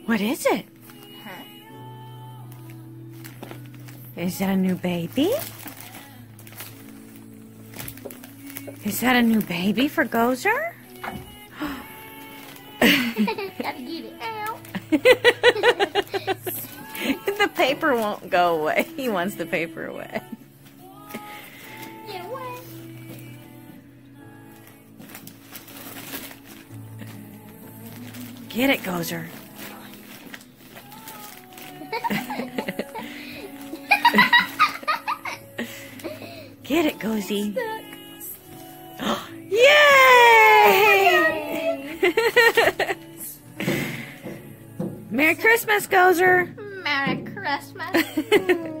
What is it? Huh? Is that a new baby? Is that a new baby for Gozer? Gotta get it out. The paper won't go away. He wants the paper away. Get away. Get it, Gozer. Get it, Gozy. Yay! Merry Christmas, Gozer. Merry Christmas.